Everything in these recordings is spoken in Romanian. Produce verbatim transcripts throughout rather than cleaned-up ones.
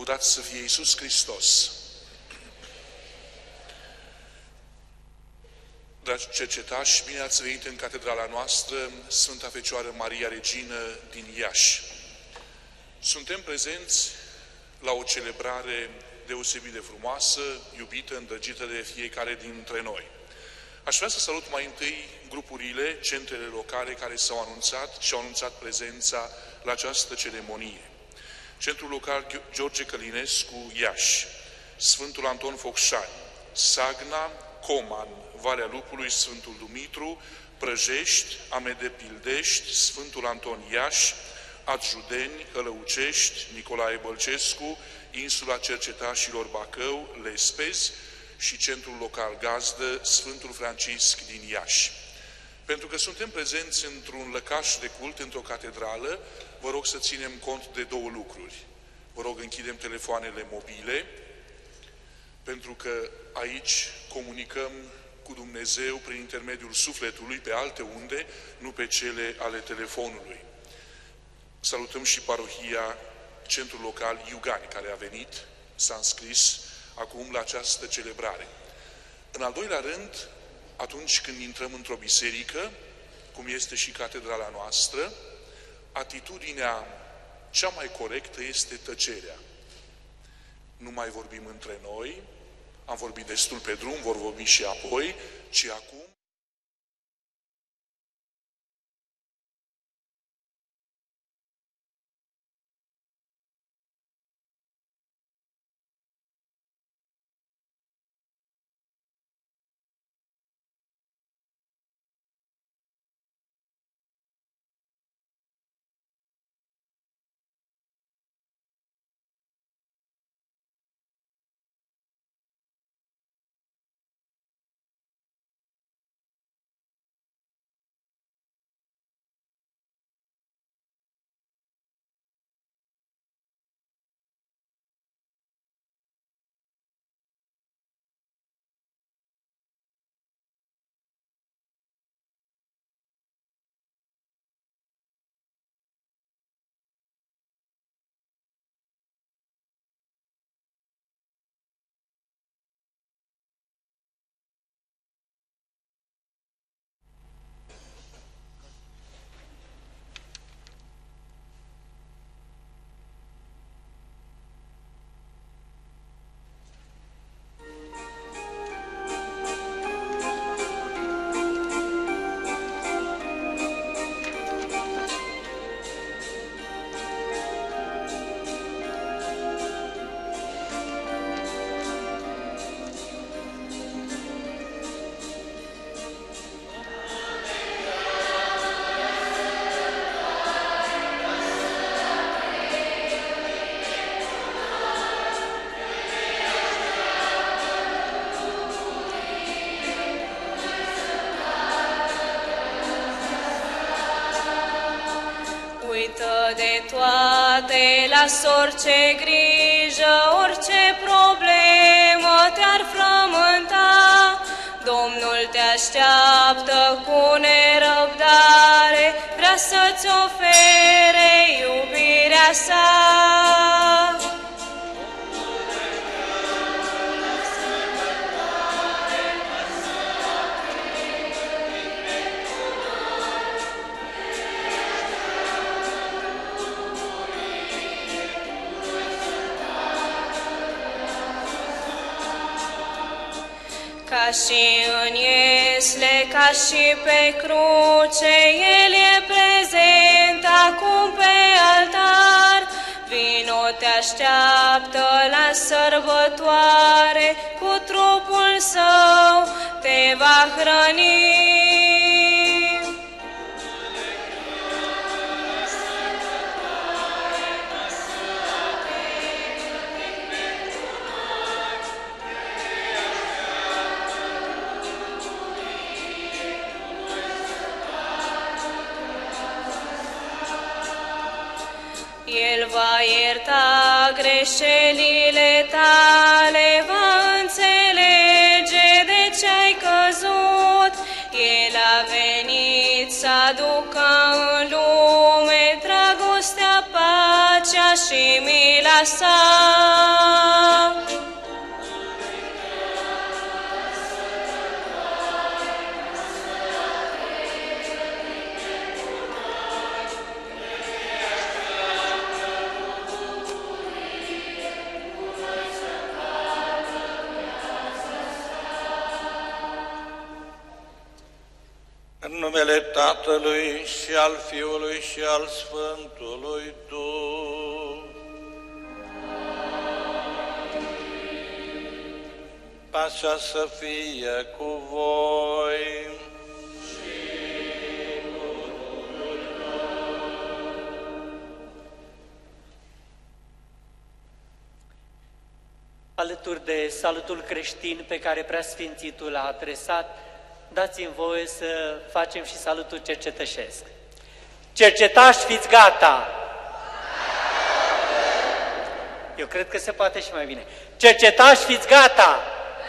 Lăudat să fie Iisus Hristos! Dragi cercetași, bine ați venit în catedrala noastră, Sfânta Fecioară Maria Regină din Iași. Suntem prezenți la o celebrare deosebit de frumoasă, iubită, îndrăgită de fiecare dintre noi. Aș vrea să salut mai întâi grupurile, centrele locale care s-au anunțat și au anunțat prezența la această ceremonie. Centrul local George Călinescu, Iași, Sfântul Anton Focșani, Sagna, Coman, Valea Lupului, Sfântul Dumitru, Prăjești, Amede Pildești, Sfântul Anton Iași, Adjudeni, Hălăucești, Nicolae Bălcescu, Insula Cercetașilor Bacău, Lespezi și centrul local gazdă, Sfântul Francisc din Iași. Pentru că suntem prezenți într-un lăcaș de cult, într-o catedrală, vă rog să ținem cont de două lucruri. Vă rog, închidem telefoanele mobile, pentru că aici comunicăm cu Dumnezeu prin intermediul sufletului pe alte unde, nu pe cele ale telefonului. Salutăm și parohia, centrul local Iugani, care a venit, s-a înscris acum la această celebrare. În al doilea rând, atunci când intrăm într-o biserică, cum este și catedrala noastră, atitudinea cea mai corectă este tăcerea. Nu mai vorbim între noi, am vorbit destul pe drum, vor vorbi și apoi, ci acum las orice grijă, orice problemă te-ar frământa, Domnul te așteaptă cu nerăbdare, vrea să-ți ofere iubirea sa. Ca și în iesle, ca și pe cruce, El e prezent acum pe altar. Vino, te așteaptă la sărbătoare, cu trupul Său te va hrăni. El va ierta greșelile tale, va înțelege de ce ai căzut. El a venit să aducă în lume dragostea, pacea și mila sa. În numele Tatălui și al Fiului și al Sfântului Duh. Pacea să fie cu voi. Și cu Duhul tău. Alături de salutul creștin pe care Preasfințitul l-a adresat, dați-mi voie să facem și salutul cercetășesc. Cercetași, fiți gata! Eu cred că se poate și mai bine. Cercetași, fiți gata!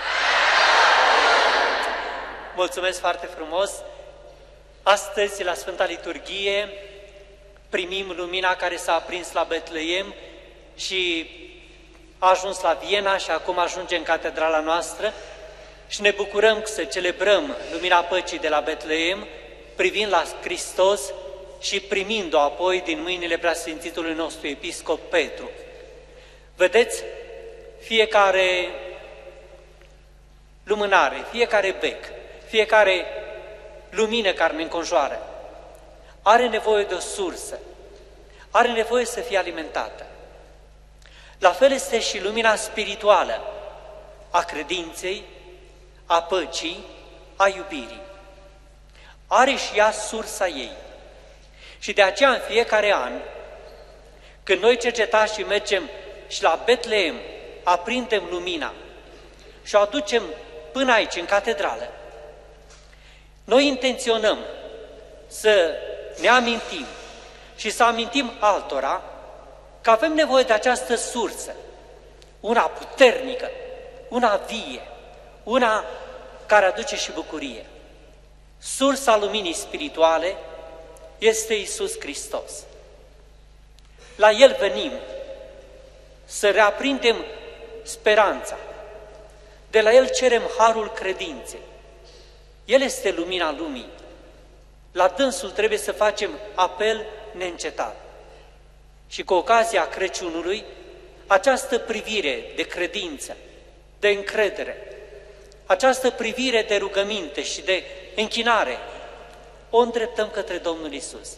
Mulțumesc foarte frumos! Astăzi, la Sfânta Liturghie, primim lumina care s-a aprins la Betleem și a ajuns la Viena și acum ajunge în catedrala noastră. Și ne bucurăm să celebrăm lumina păcii de la Betleem, privind la Hristos și primind-o apoi din mâinile Preasfințitului nostru Episcop Petru. Vedeți, fiecare lumânare, fiecare bec, fiecare lumină care ne înconjoară, are nevoie de o sursă, are nevoie să fie alimentată. La fel este și lumina spirituală a credinței, a păcii, a iubirii. Are și ea sursa ei. Și de aceea în fiecare an, când noi cercetașii mergem și la Betleem, aprindem lumina și o aducem până aici, în catedrală, noi intenționăm să ne amintim și să amintim altora că avem nevoie de această sursă, una puternică, una vie, una care aduce și bucurie. Sursa luminii spirituale este Iisus Hristos. La El venim să reaprindem speranța. De la El cerem harul credinței. El este lumina lumii. La dânsul trebuie să facem apel neîncetat. Și cu ocazia Crăciunului, această privire de credință, de încredere, această privire de rugăminte și de închinare, o îndreptăm către Domnul Iisus.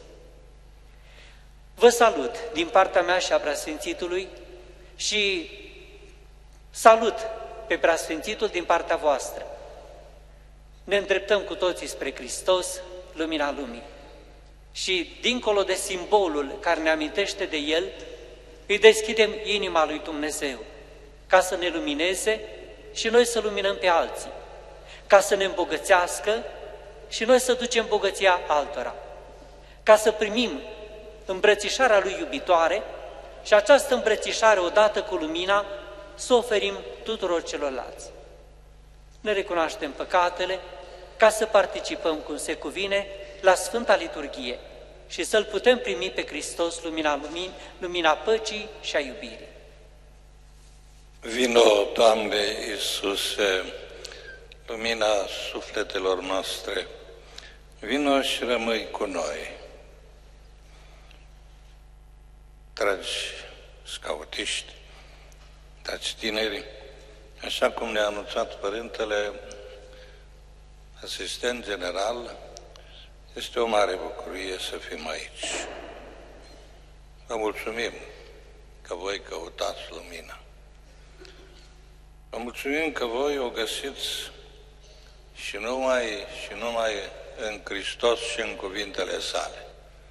Vă salut din partea mea și a Preasfințitului și salut pe Preasfințitul din partea voastră. Ne îndreptăm cu toții spre Hristos, lumina lumii. Și dincolo de simbolul care ne amintește de El, îi deschidem inima lui Dumnezeu, ca să ne lumineze și noi să luminăm pe alții, ca să ne îmbogățească și noi să ducem bogăția altora, ca să primim îmbrățișarea Lui iubitoare și această îmbrățișare, odată cu lumina, să oferim tuturor celorlalți. Ne recunoaștem păcatele ca să participăm cum se cuvine la Sfânta Liturghie și să-L putem primi pe Hristos, lumina, lumin, lumina păcii și a iubirii. Vino, Doamne Iisuse, lumina sufletelor noastre, vino și rămâi cu noi. Dragi scautiști, dragi tineri, așa cum ne-a anunțat Părintele Asistent General, este o mare bucurie să fim aici. Vă mulțumim că voi căutați lumina. Vă mulțumim că voi o găsiți și numai, și numai în Hristos și în cuvintele sale.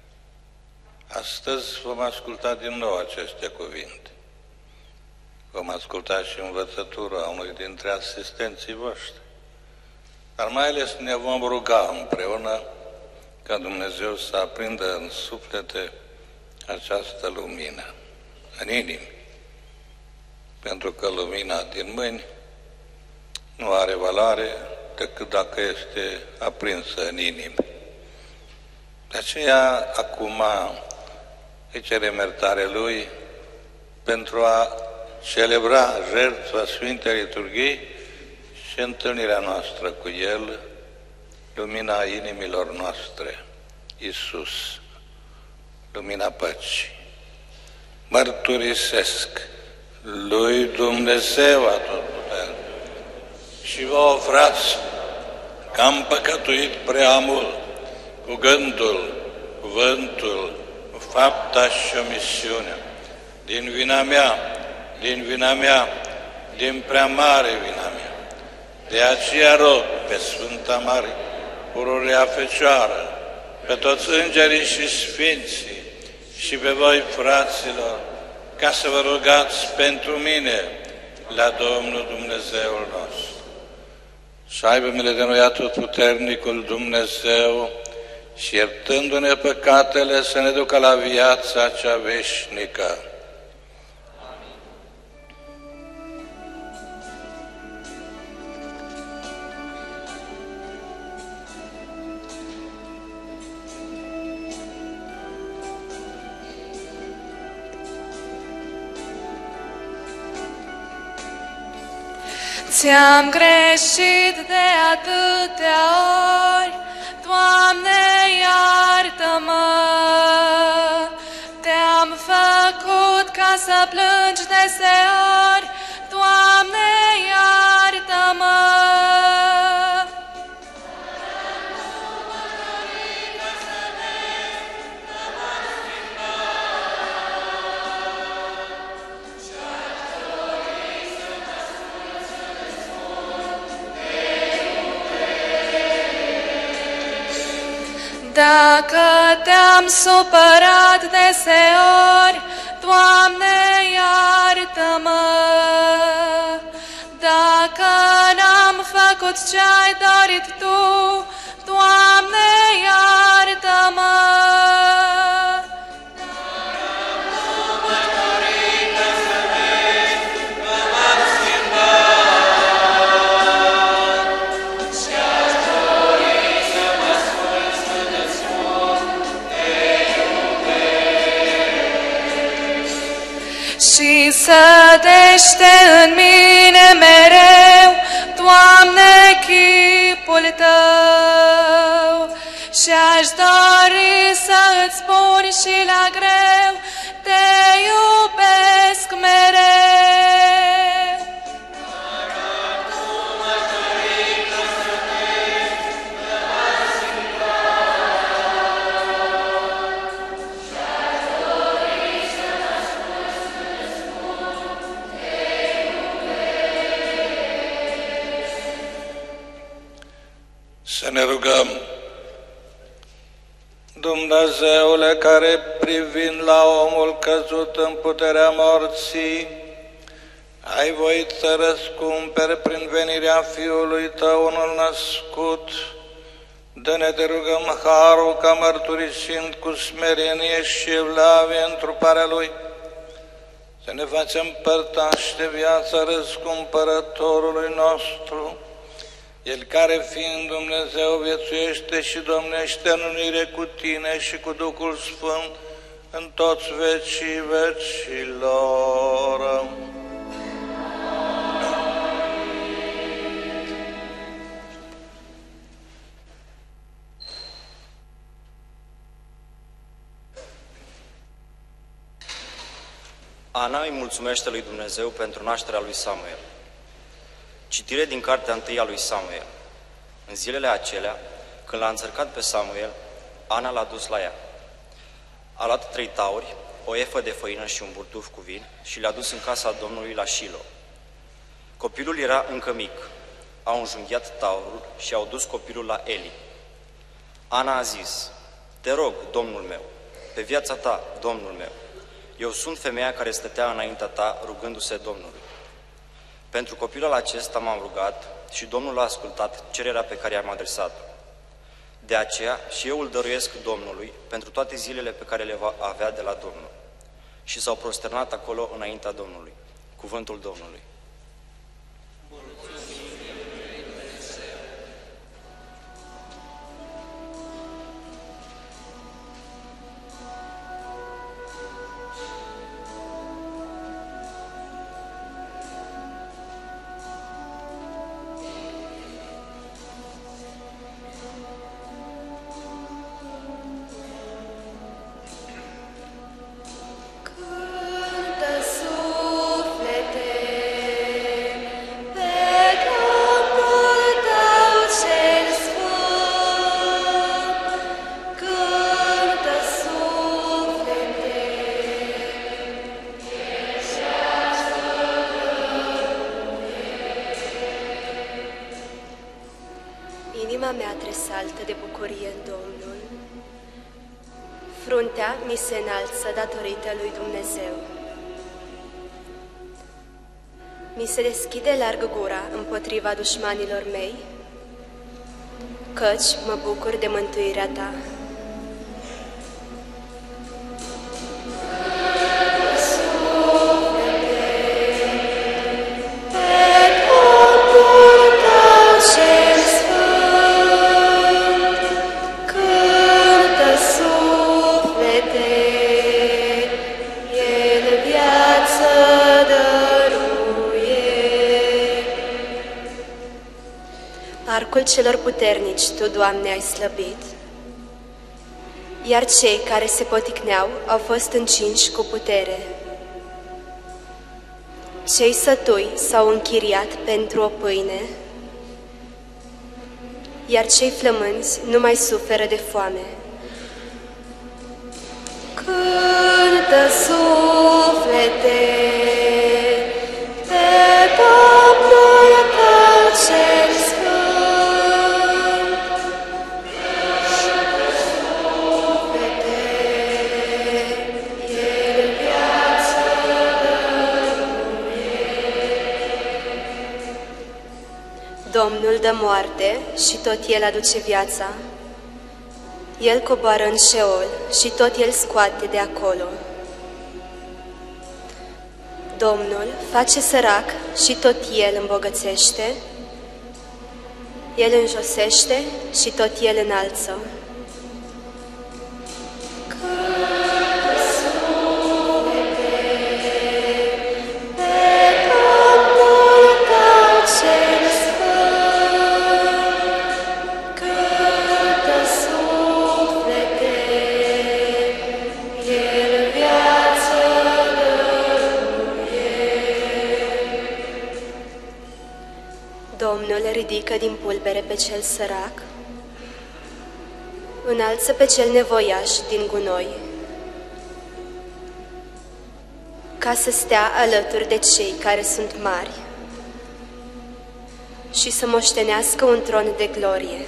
Astăzi vom asculta din nou aceste cuvinte. Vom asculta și învățătura unui dintre asistenții voștri. Dar mai ales ne vom ruga împreună ca Dumnezeu să aprindă în suflete această lumină, în inimi. Pentru că lumina din mâini nu are valoare decât dacă este aprinsă în inimi. De aceea, acum îi cerem iertare Lui pentru a celebra jertfa Sfintei Liturghii și întâlnirea noastră cu El, lumina inimilor noastre, Iisus, lumina păcii. Mărturisesc lui Dumnezeu Atotputernic și vouă, frați, că am păcătuit prea mult cu gândul, cuvântul, cu fapta și omisiunea, din vina mea, din vina mea, din prea mare vina mea. De aceea rog pe Sfânta Marie, Pururea Fecioară, pe toți îngerii și sfinții și pe voi, fraților, ca să vă rugați pentru mine la Domnul Dumnezeul nostru. Să aibă milă de noi Atotputernicul Dumnezeu și iertându-ne păcatele să ne ducă la viața cea veșnică. Ți-am greșit de atâtea ori, Doamne, iartă-mă. Te-am făcut ca să plângi deseori, Doamne, iartă-mă. Dacă te-am supărat deseori, Doamne, iartă-mă. Dacă n-am făcut ce-ai dorit Tu, Doamne, iartă-mă. Și sădește în mine mereu, Doamne, chipul Tău. Și-aș dori să-ți spun și la greu, Te iubesc mereu. Să ne rugăm. Dumnezeule, care privind la omul căzut în puterea morții, ai voit să răscumperi prin venirea Fiului Tău unul născut, dă-ne, te rugăm, harul ca mărturisind cu smerenie și evlavie întruparea Lui, să ne facem părtași de viața răscumpărătorului nostru, El care, fiind Dumnezeu, viețuiește și domnește în unire cu Tine și cu Duhul Sfânt în toți vecii vecilor. Ana îi mulțumește lui Dumnezeu pentru nașterea lui Samuel. Citire din cartea întâi a lui Samuel. În zilele acelea, când l-a înțărcat pe Samuel, Ana l-a dus la ea. A luat trei tauri, o efă de făină și un burtuf cu vin și le-a dus în casa Domnului la Shilo. Copilul era încă mic. Au înjunghiat taurul și au dus copilul la Eli. Ana a zis: Te rog, Domnul meu, pe viața ta, Domnul meu, eu sunt femeia care stătea înaintea ta rugându-se Domnului. Pentru copilul acesta m-am rugat și Domnul a ascultat cererea pe care i-am adresat-o. De aceea și eu îl dăruiesc Domnului pentru toate zilele pe care le va avea de la Domnul. Și s-au prosternat acolo înaintea Domnului. Cuvântul Domnului. saltă de bucurie în Domnul. Fruntea mi se înalță datorită lui Dumnezeu. Mi se deschide larg gura împotriva dușmanilor mei, căci mă bucur de mântuirea ta. Arcul celor puternici Tu, Doamne, ai slăbit, iar cei care se poticneau au fost încinși cu putere. Cei sătui s-au închiriat pentru o pâine, iar cei flămânzi nu mai suferă de foame. Cântă suflete pe Domnul tău cel sfânt. Domnul dă moarte și tot El aduce viața. El coboară în Șeol și tot El scoate de acolo. Domnul face sărac și tot El îmbogățește. El înjosește și tot El înalță. Domnul ridică din pulbere pe cel sărac, înalță pe cel nevoiaș din gunoi, ca să stea alături de cei care sunt mari și să moștenească un tron de glorie.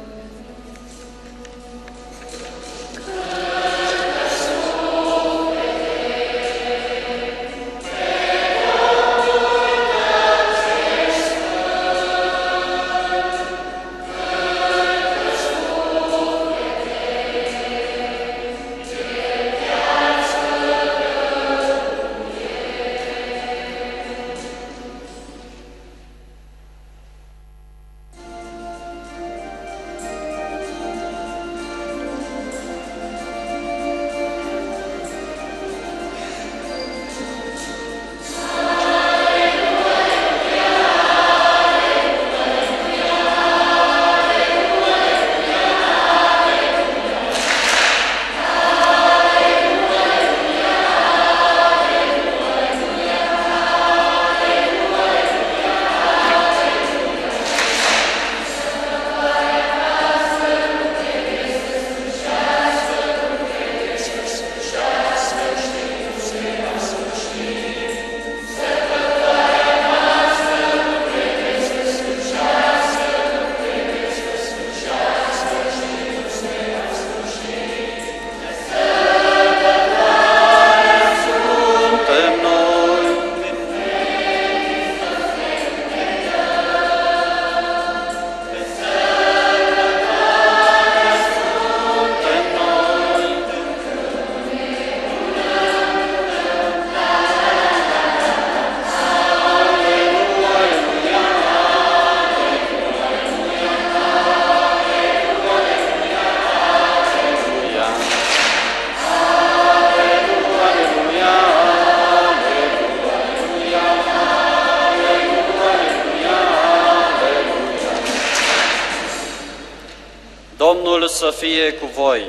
Domnul să fie cu voi.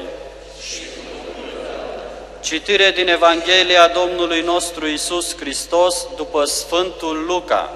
Citire din Evanghelia Domnului nostru Iisus Hristos după Sfântul Luca.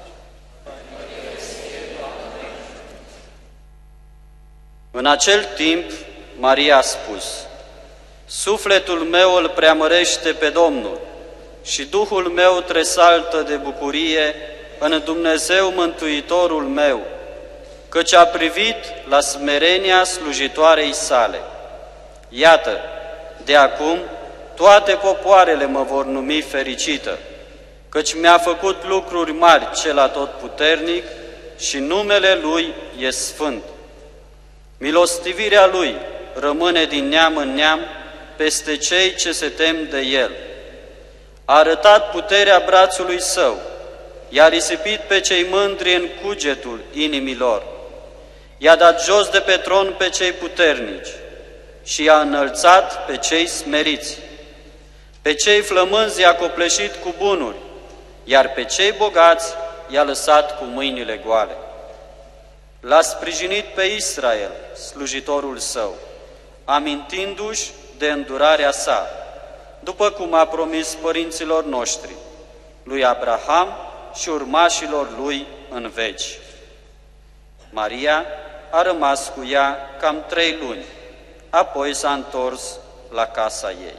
În acel timp, Maria a spus: Sufletul meu îl preamărește pe Domnul și Duhul meu tresaltă de bucurie în Dumnezeu Mântuitorul meu, căci a privit la smerenia slujitoarei sale. Iată, de acum toate popoarele mă vor numi fericită, căci mi-a făcut lucruri mari cel atotputernic și numele Lui e sfânt. Milostivirea Lui rămâne din neam în neam peste cei ce se tem de El. A arătat puterea brațului Său, i-a risipit pe cei mândri în cugetul inimilor, i-a dat jos de pe tron pe cei puternici și i-a înălțat pe cei smeriți. Pe cei flămânzi i-a copleșit cu bunuri, iar pe cei bogați i-a lăsat cu mâinile goale. L-a sprijinit pe Israel, slujitorul Său, amintindu-și de îndurarea sa, după cum a promis părinților noștri, lui Abraham și urmașilor lui în veci. Maria a rămas cu ea cam trei luni, apoi s-a întors la casa ei.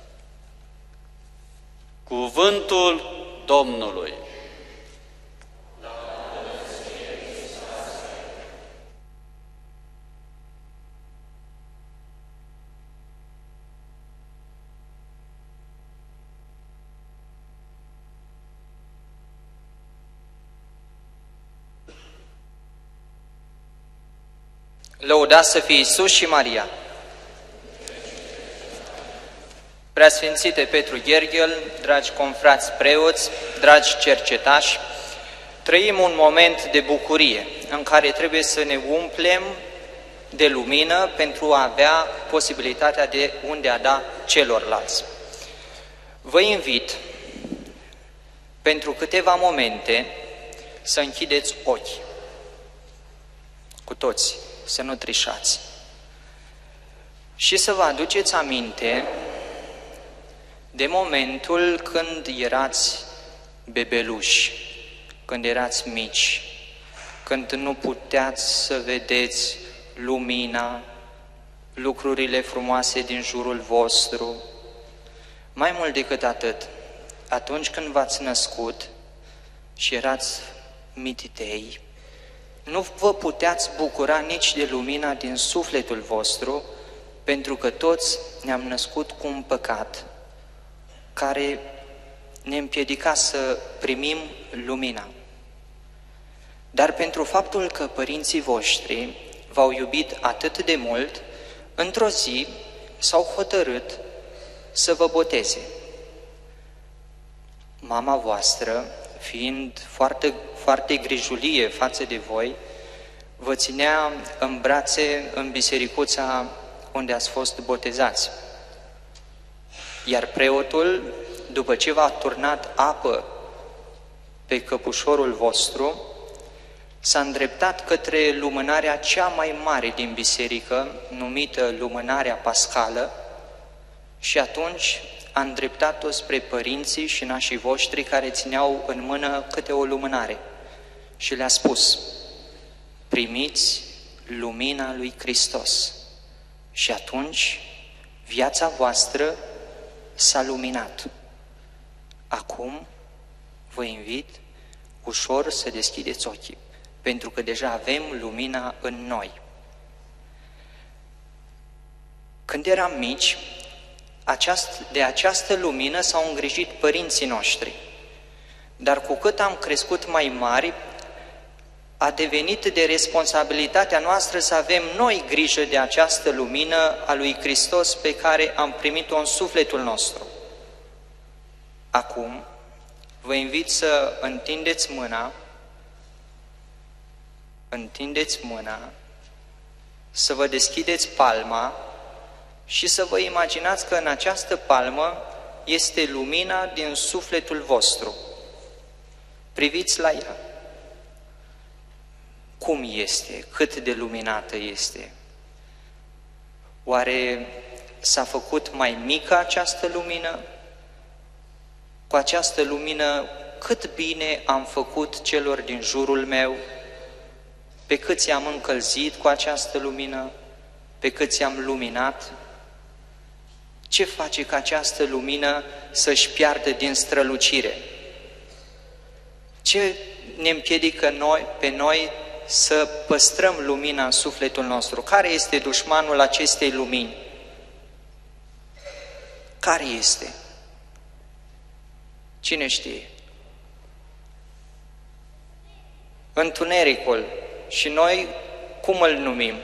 Cuvântul Domnului. Lăudați să fie Iisus și Maria! Preasfințite Petru Gherghel, dragi confrați preoți, dragi cercetași, trăim un moment de bucurie în care trebuie să ne umplem de lumină pentru a avea posibilitatea de unde a da celorlalți. Vă invit pentru câteva momente să închideți ochii, cu toți, să nu trișați, și să vă aduceți aminte de momentul când erați bebeluși, când erați mici, când nu puteați să vedeți lumina, lucrurile frumoase din jurul vostru. Mai mult decât atât, atunci când v-ați născut și erați mititei, nu vă puteați bucura nici de lumina din sufletul vostru, pentru că toți ne-am născut cu un păcat care ne împiedica să primim lumina. Dar pentru faptul că părinții voștri v-au iubit atât de mult, într-o zi s-au hotărât să vă boteze. Mama voastră, fiind foarte, foarte grijulie față de voi, vă ținea în brațe în bisericuța unde ați fost botezați. Iar preotul, după ce v-a turnat apă pe căpușorul vostru, s-a îndreptat către lumânarea cea mai mare din biserică, numită lumânarea pascală, și atunci a îndreptat-o spre părinții și nașii voștri care țineau în mână câte o lumânare și le-a spus: primiți lumina lui Hristos. Și atunci viața voastră s-a luminat. Acum vă invit ușor să deschideți ochii, pentru că deja avem lumina în noi. Când eram mici, aceast, de această lumină s-au îngrijit părinții noștri, dar cu cât am crescut mai mari, a devenit de responsabilitatea noastră să avem noi grijă de această lumină a lui Hristos pe care am primit-o în sufletul nostru. Acum vă invit să întindeți mâna, întindeți mâna, să vă deschideți palma și să vă imaginați că în această palmă este lumina din sufletul vostru. Priviți la ea. Cum este? Cât de luminată este? Oare s-a făcut mai mică această lumină? Cu această lumină cât bine am făcut celor din jurul meu? Pe câți i-am încălzit cu această lumină? Pe câți i-am luminat? Ce face ca această lumină să-și piardă din strălucire? Ce ne împiedică noi, pe noi să păstrăm lumina în sufletul nostru. Care este dușmanul acestei lumini? Care este? Cine știe? Întunericul. Și noi cum îl numim?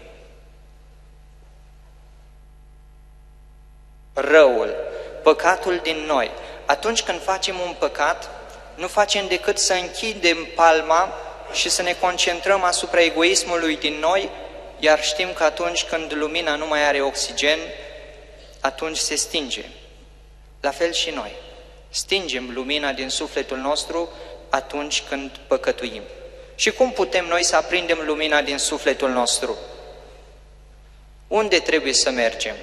Răul, păcatul din noi. Atunci când facem un păcat, nu facem decât să închidem palma și să ne concentrăm asupra egoismului din noi, iar știm că atunci când lumina nu mai are oxigen, atunci se stinge. La fel și noi. Stingem lumina din sufletul nostru atunci când păcătuim. Și cum putem noi să aprindem lumina din sufletul nostru? Unde trebuie să mergem?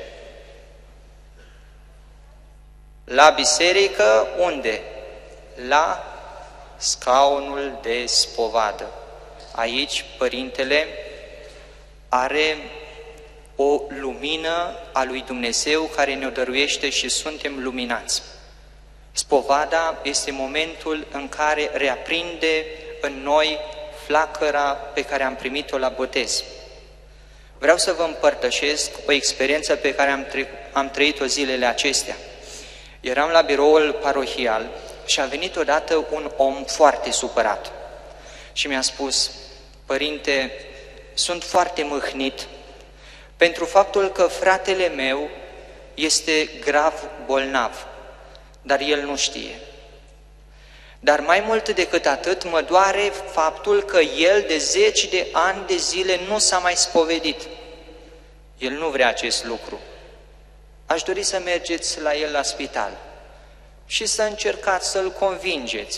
La biserică, unde? La scaunul de spovadă. Aici Părintele are o lumină a lui Dumnezeu care ne-o dăruiește și suntem luminați. Spovada este momentul în care reaprinde în noi flacăra pe care am primit-o la botez. Vreau să vă împărtășesc o experiență pe care am, tre- am trăit-o zilele acestea. Eram la biroul parohial și a venit odată un om foarte supărat și mi-a spus: Părinte, sunt foarte mâhnit pentru faptul că fratele meu este grav bolnav, dar el nu știe. Dar mai mult decât atât, mă doare faptul că el de zeci de ani de zile nu s-a mai spovedit. El nu vrea acest lucru. Aș dori să mergeți la el la spital și să încercați să-l convingeți.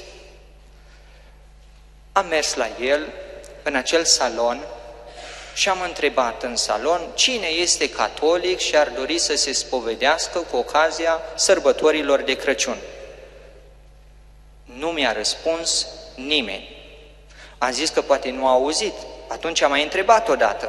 Am mers la el în acel salon și am întrebat în salon cine este catolic și ar dori să se spovedească cu ocazia sărbătorilor de Crăciun. Nu mi-a răspuns nimeni. Am zis că poate nu a auzit. Atunci am mai întrebat odată.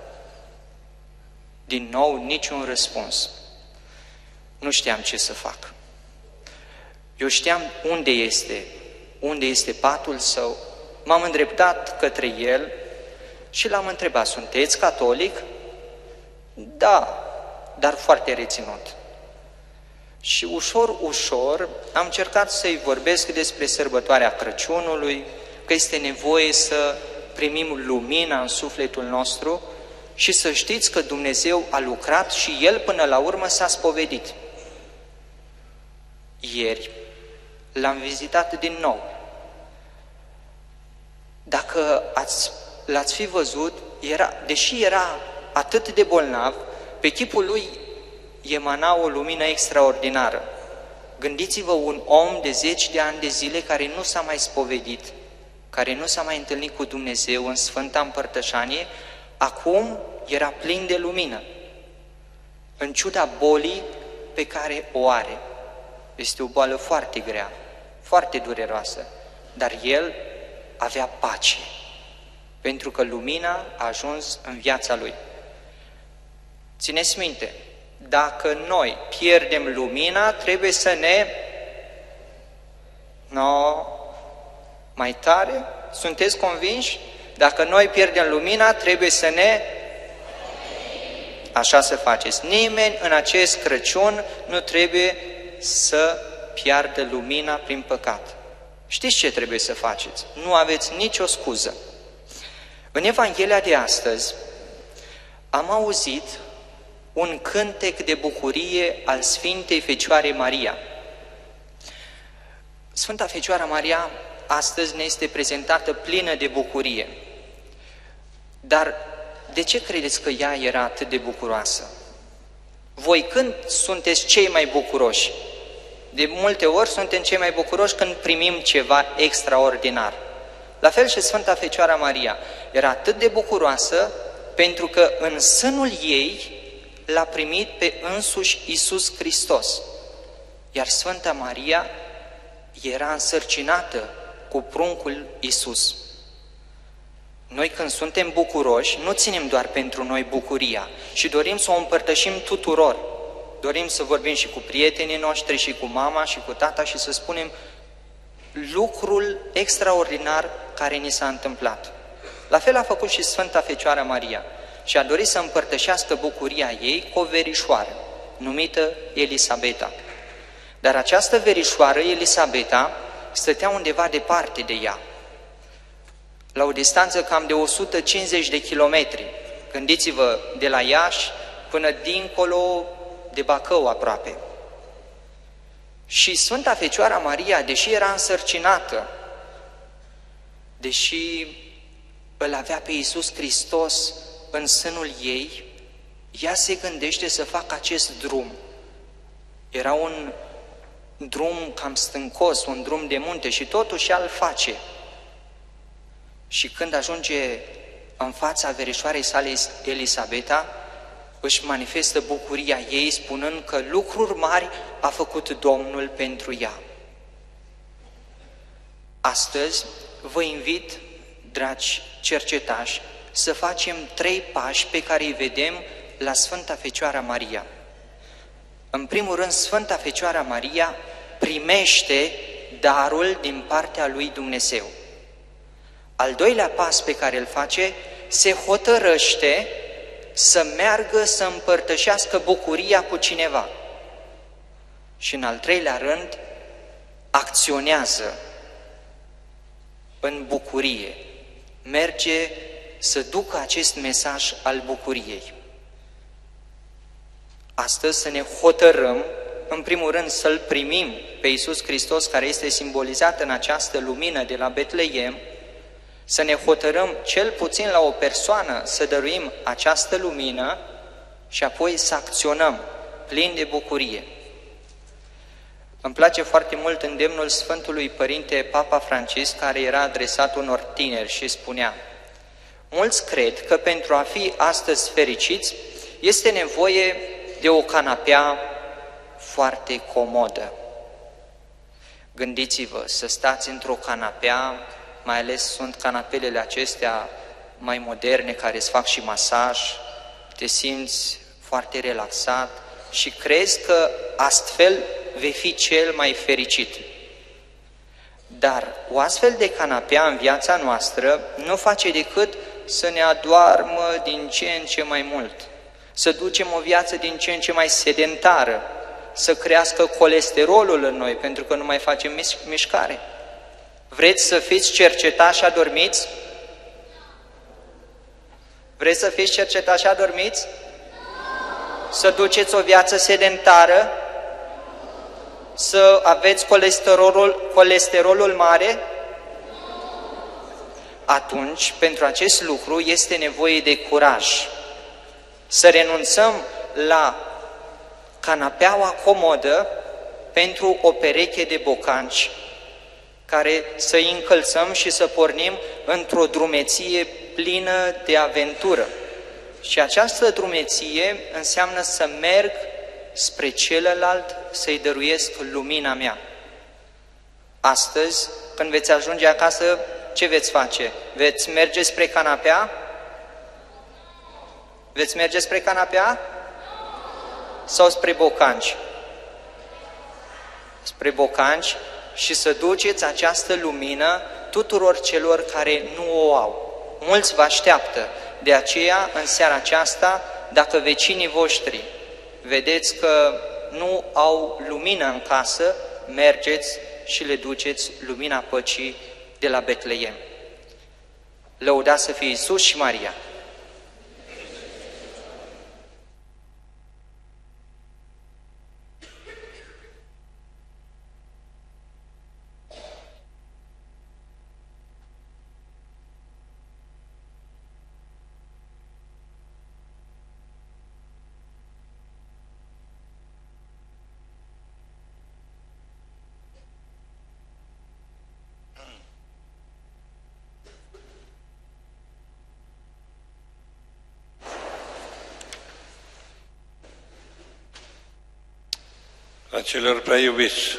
Din nou, niciun răspuns. Nu știam ce să fac. Eu știam unde este, unde este patul său. M-am îndreptat către el și l-am întrebat: sunteți catolic? Da, dar foarte reținut. Și ușor, ușor am încercat să-i vorbesc despre sărbătoarea Crăciunului, că este nevoie să primim lumina în sufletul nostru și să știți că Dumnezeu a lucrat și El până la urmă s-a spovedit. Ieri l-am vizitat din nou. Dacă ați, l-ați fi văzut, era, deși era atât de bolnav, pe chipul lui emana o lumină extraordinară. Gândiți-vă, un om de zeci de ani de zile care nu s-a mai spovedit, care nu s-a mai întâlnit cu Dumnezeu în Sfânta Împărtășanie, acum era plin de lumină, în ciuda bolii pe care o are. Este o boală foarte grea, foarte dureroasă, dar el avea pace, pentru că lumina a ajuns în viața lui. Țineți minte, dacă noi pierdem lumina, trebuie să ne... No, mai tare? Sunteți convinși? Dacă noi pierdem lumina, trebuie să ne... Așa să faceți. Nimeni în acest Crăciun nu trebuie să piardă lumina prin păcat. Știți ce trebuie să faceți? Nu aveți nicio scuză. În Evanghelia de astăzi am auzit un cântec de bucurie al Sfintei Fecioare Maria. Sfânta Fecioară Maria astăzi ne este prezentată plină de bucurie. Dar de ce credeți că ea era atât de bucuroasă? Voi când sunteți cei mai bucuroși? De multe ori suntem cei mai bucuroși când primim ceva extraordinar. La fel și Sfânta Fecioară Maria era atât de bucuroasă pentru că în sânul ei l-a primit pe însuși Iisus Hristos. Iar Sfânta Maria era însărcinată cu pruncul Iisus. Noi când suntem bucuroși, nu ținem doar pentru noi bucuria, și dorim să o împărtășim tuturor. Dorim să vorbim și cu prietenii noștri, și cu mama, și cu tata, și să spunem lucrul extraordinar care ni s-a întâmplat. La fel a făcut și Sfânta Fecioară Maria și a dorit să împărtășească bucuria ei cu o verișoară, numită Elisabeta. Dar această verișoară, Elisabeta, stătea undeva departe de ea, la o distanță cam de o sută cincizeci de kilometri. Gândiți-vă, de la Iași până dincolo de Bacău aproape. Și Sfânta Fecioara Maria, deși era însărcinată, deși îl avea pe Iisus Hristos în sânul ei, ea se gândește să facă acest drum. Era un drum cam stâncos, un drum de munte și totuși ea îl face. Și când ajunge în fața verișoarei sale Elisabeta, își manifestă bucuria ei spunând că lucruri mari a făcut Domnul pentru ea. Astăzi vă invit, dragi cercetași, să facem trei pași pe care îi vedem la Sfânta Fecioara Maria. În primul rând, Sfânta Fecioara Maria primește darul din partea lui Dumnezeu. Al doilea pas pe care îl face, se hotărăște să meargă să împărtășească bucuria cu cineva. Și în al treilea rând, acționează în bucurie, merge să ducă acest mesaj al bucuriei. Astăzi să ne hotărâm, în primul rând, să-L primim pe Iisus Hristos, care este simbolizat în această lumină de la Betleem, să ne hotărâm cel puțin la o persoană să dăruim această lumină și apoi să acționăm plin de bucurie. Îmi place foarte mult îndemnul Sfântului Părinte Papa Francisc, care era adresat unor tineri și spunea: mulți cred că pentru a fi astăzi fericiți este nevoie de o canapea foarte comodă. Gândiți-vă să stați într-o canapea, mai ales sunt canapelele acestea mai moderne care îți fac și masaj, te simți foarte relaxat și crezi că astfel vei fi cel mai fericit. Dar o astfel de canapea în viața noastră nu face decât să ne adoarmă din ce în ce mai mult, să ducem o viață din ce în ce mai sedentară, să crească colesterolul în noi pentru că nu mai facem mișcare. Vreți să fiți cercetați și adormiți? Vreți să fiți cercetați și adormiți? Să duceți o viață sedentară? Să aveți colesterolul, colesterolul mare? Atunci, pentru acest lucru este nevoie de curaj. Să renunțăm la canapeaua comodă pentru o pereche de bocanci, care să îi încălțăm și să pornim într-o drumeție plină de aventură. Și această drumeție înseamnă să merg spre celălalt, să-i dăruiesc lumina mea. Astăzi, când veți ajunge acasă, ce veți face? Veți merge spre canapea? Veți merge spre canapea? Sau spre bocanci? Spre bocanci și să duceți această lumină tuturor celor care nu o au. Mulți vă așteaptă. De aceea, în seara aceasta, dacă vecinii voștri vedeți că nu au lumină în casă, mergeți și le duceți lumina păcii de la Betleem. Lăudați să fie Iisus și Maria! Fraților prea iubiți,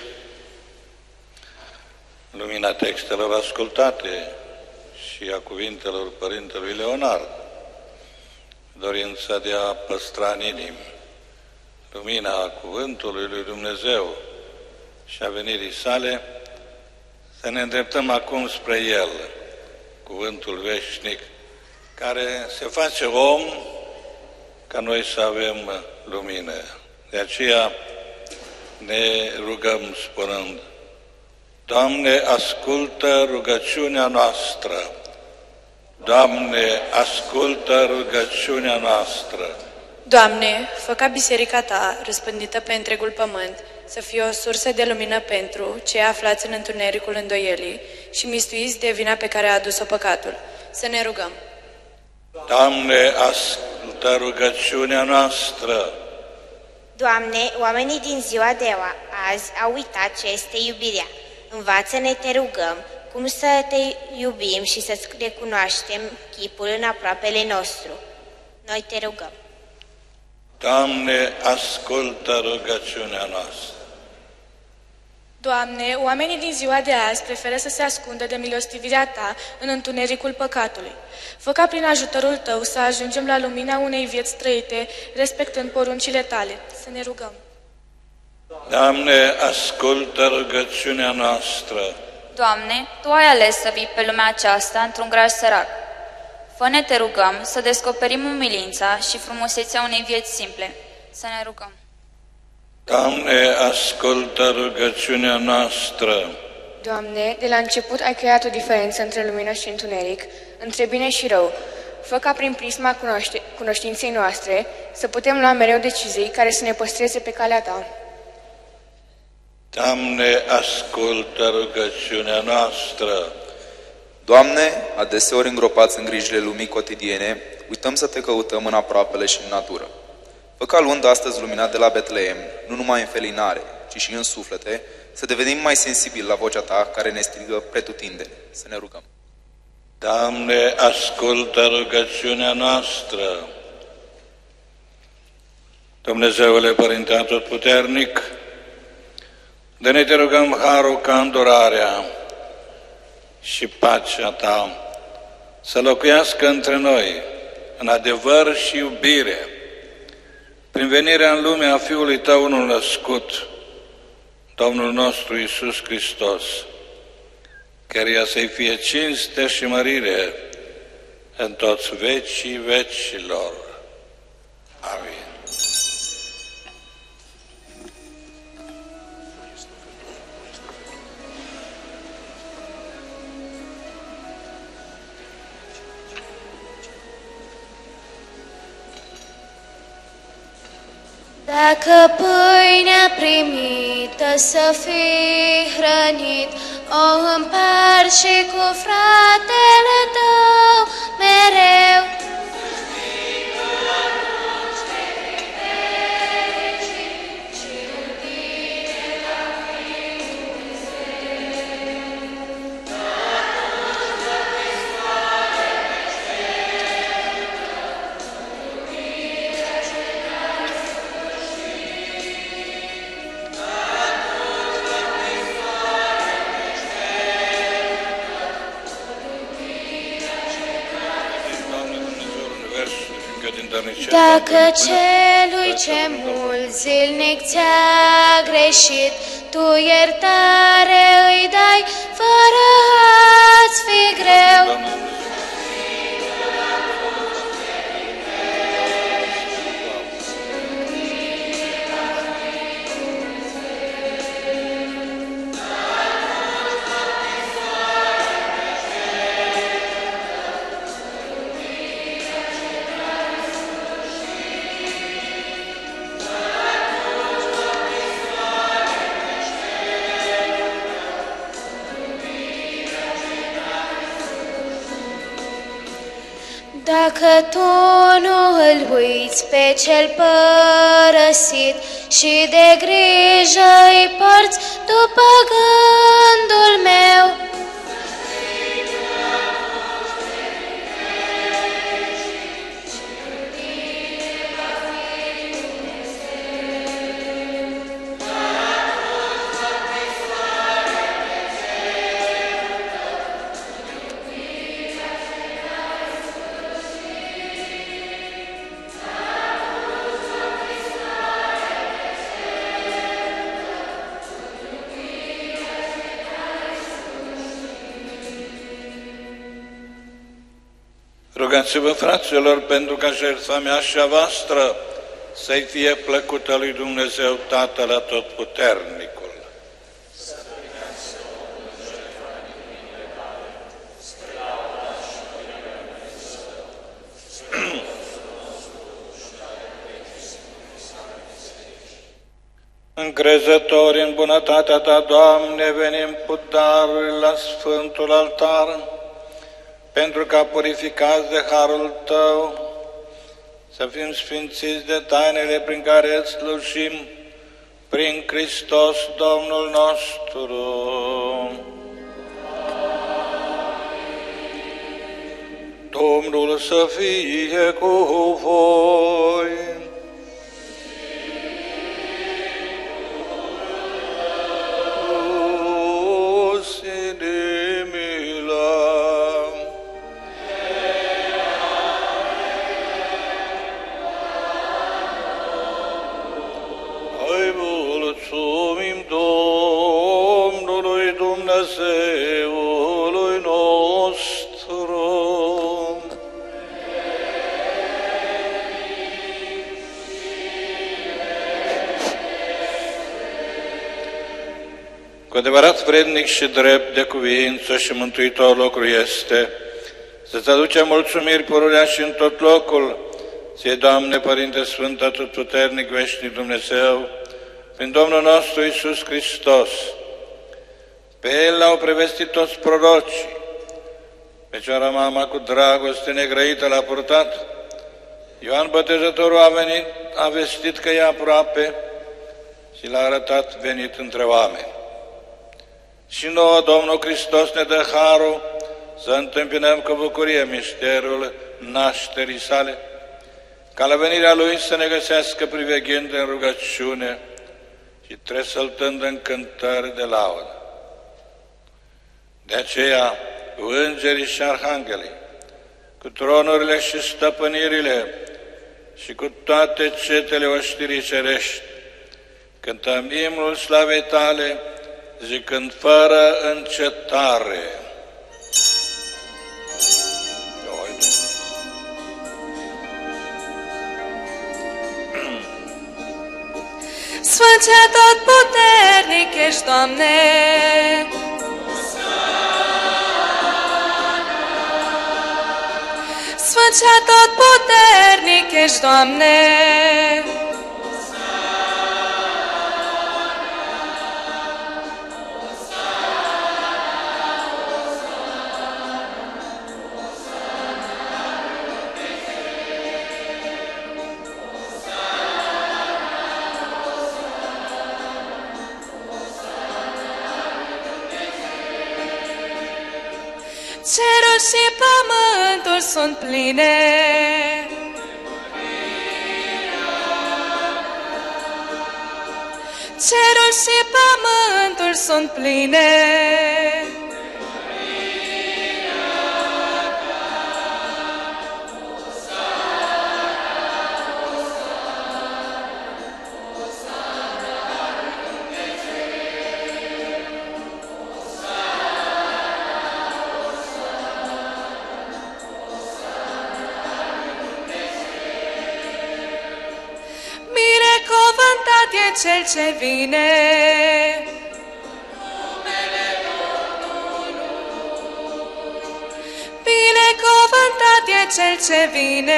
lumina textelor ascultate și a cuvintelor Părintelui Leonard, dorința de a păstra în inimi lumina cuvântului lui Dumnezeu și a venirii sale, să ne îndreptăm acum spre El, cuvântul veșnic care se face om ca noi să avem lumină. De aceea ne rugăm spunând: Doamne, ascultă rugăciunea noastră! Doamne, ascultă rugăciunea noastră! Doamne, fă ca biserica Ta, răspândită pe întregul pământ, să fie o sursă de lumină pentru cei aflați în întunericul îndoielii și mistuiți de vina pe care a adus-o păcatul. Să ne rugăm. Doamne, ascultă rugăciunea noastră! Doamne, oamenii din ziua de azi au uitat ce este iubirea. Învață-ne, te rugăm, cum să te iubim și să-ți recunoaștem chipul în aproapele nostru. Noi te rugăm. Doamne, ascultă rugăciunea noastră! Doamne, oamenii din ziua de azi preferă să se ascundă de milostivirea Ta în întunericul păcatului. Fă ca prin ajutorul Tău să ajungem la lumina unei vieți trăite, respectând poruncile Tale. Să ne rugăm. Doamne, ascultă rugăciunea noastră! Doamne, Tu ai ales să vii pe lumea aceasta într-un graj sărac. Fă-ne, te rugăm, să descoperim umilința și frumusețea unei vieți simple. Să ne rugăm. Doamne, ascultă rugăciunea noastră! Doamne, de la început ai creat o diferență între lumină și întuneric, între bine și rău. Fă ca prin prisma cunoște cunoștinței noastre să putem lua mereu decizii care să ne păstreze pe calea Ta. Doamne, ascultă rugăciunea noastră! Doamne, adeseori îngropați în grijile lumii cotidiene, uităm să Te căutăm în aproapele și în natură. Fă ca luând astăzi lumina de la Betleem, nu numai în felinare, ci și în suflete, să devenim mai sensibili la vocea Ta care ne strigă pretutindeni. Să ne rugăm. Doamne, ascultă rugăciunea noastră! Dumnezeule Părinte Atotputernic, dă-ne, te rugăm, harul ca îndurarea și pacea Ta să locuiască între noi în adevăr și iubire, prin venirea în lume a Fiului Tău unul născut, Domnul nostru Iisus Hristos, căreia să-i fie cinste și mărire în toți vecii vecilor. Amin. Dacă pâinea primită să fii hrănit, o împart și cu fratele tău mereu. Dacă celui ce mult zilnic ți-a greșit, tu iertare îi dai, fără a-ți fi greu. Dacă tu nu îl uiți pe cel părăsit și de grijă îi porți după gândul meu, Rugați-vă, fraților, pentru ca jertfa mea și a voastră să-i fie plăcută lui Dumnezeu Tatăl Atotputernicul. Încrezători în bunătatea Ta, Doamne, venim cu daruri la Sfântul Altar, pentru ca purificați de harul Tău, să fim sfințiți de tainele prin care îți slujim, prin Hristos Domnul nostru. Domnul să fie cu voi. Dumnezeului nostru. Cu adevărat vrednic și drept de cuvință și mântuitor lucru este să-ți aducem mulțumiri pururea și în tot locul, Ție, Doamne, Părinte Sfânt, Atotputernic, Veșnic Dumnezeu, prin Domnul nostru Iisus Hristos. Pe El l-au prevestit toți prorocii, Fecioara Mama cu dragoste negrăită l-a purtat, Ioan Botezătorul a venit, a vestit că e aproape și l-a arătat venit între oameni. Și nouă Domnul Hristos ne dă harul să întâmpinăm cu bucurie misterul nașterii sale, ca la venirea Lui să ne găsească priveghind în rugăciune și tresăltând în cântări de laudă. De aceea, cu îngerii și arhanghelii, cu tronurile și stăpânirile și cu toate cetele oștirii cerești, cântăm imnul slavei Tale, zicând fără încetare. Sfânt și Atotputernic ești, Doamne, Sfânt și Atotputernic ești, Doamne, cerul și pământul sunt pline cerul și pământul sunt pline e Cel ce vine, binecuvântat e Cel ce vine,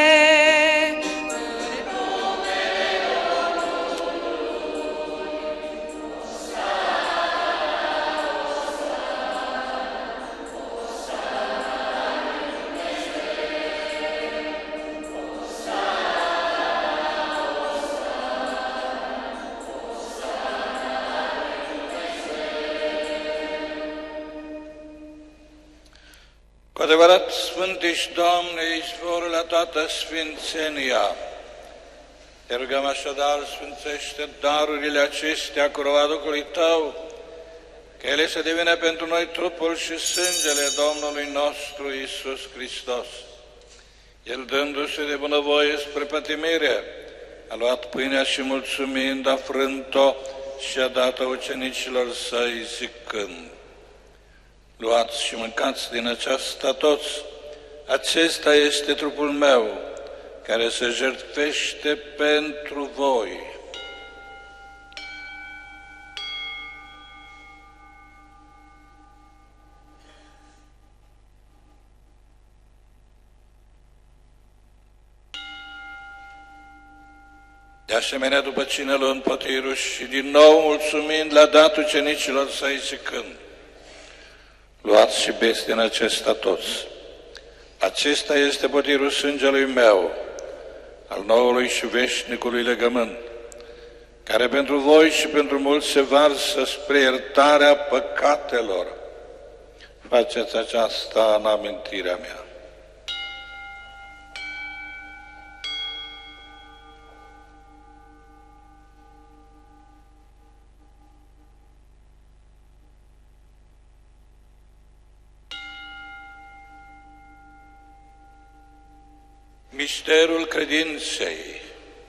Cu adevărat, Sfânt ești, Doamne, izvorul la toată sfințenia. Te rugăm așadar, sfințește darurile acestea cu roa Duhului Tău, că ele să devină pentru noi trupul și sângele Domnului nostru Iisus Hristos. El, dându-se de bunăvoie spre pătimire, a luat pâinea și mulțumind, a frânt-o și a dat-o ucenicilor Săi, zicând: luați și mâncați din aceasta toți, acesta este trupul meu, care se jertfește pentru voi. De asemenea, după cine luând potirul și din nou mulțumind, le-a dat ucenicilor săi zicând: luați și beți din acesta toți. Acesta este potirul sângelui meu, al noului și veșnicului legământ, care pentru voi și pentru mulți se varsă spre iertarea păcatelor. Faceți aceasta în amintirea mea. Misterul credinței.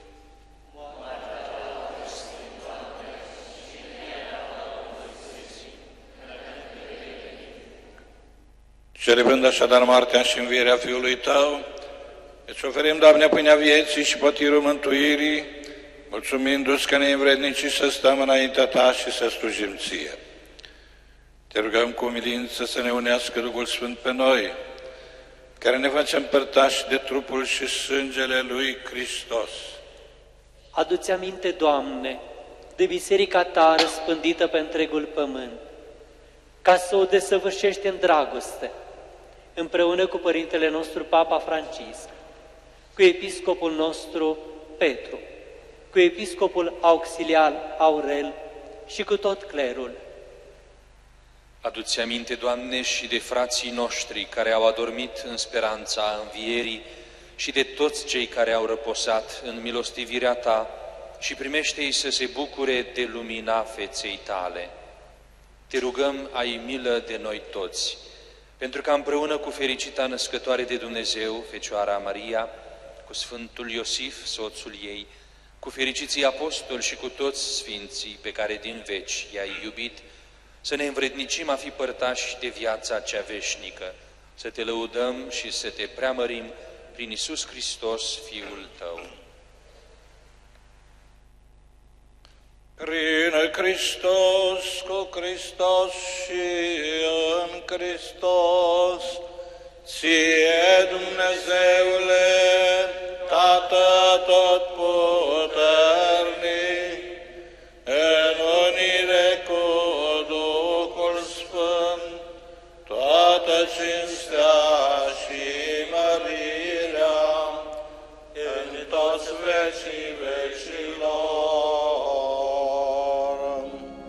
Celebrând așadar moartea și învierea Fiului Tău, îți oferim, Doamne, pâinea vieții și potirul mântuirii, mulțumindu-ți că ne învrednici să stăm înaintea Ta și să slujim Ție. Te rugăm cu umilință să ne unească Duhul Sfânt pe noi, care ne facem părtași de trupul și sângele lui Hristos. Adu-ți aminte, Doamne, de biserica Ta răspândită pe întregul pământ, ca să o desăvârșești în dragoste, împreună cu Părintele nostru Papa Francisc, cu Episcopul nostru Petru, cu Episcopul Auxiliar Aurel și cu tot clerul. Adu-ți aminte, Doamne, și de frații noștri care au adormit în speranța învierii și de toți cei care au răposat în milostivirea Ta și primește-i să se bucure de lumina feței Tale. Te rugăm, ai milă de noi toți, pentru că împreună cu fericita născătoare de Dumnezeu, Fecioara Maria, cu Sfântul Iosif, soțul ei, cu fericiții apostoli și cu toți sfinții pe care din veci i-ai iubit, să ne învrednicim a fi părtași de viața cea veșnică, să Te lăudăm și să Te preamărim prin Iisus Hristos, Fiul Tău. Prin Hristos, cu Hristos și în Hristos, Ție, Dumnezeule, Tată Totputernic, în unire cu Duhul Sfânt, toată cinstea și mărirea în toți vecii vecilor.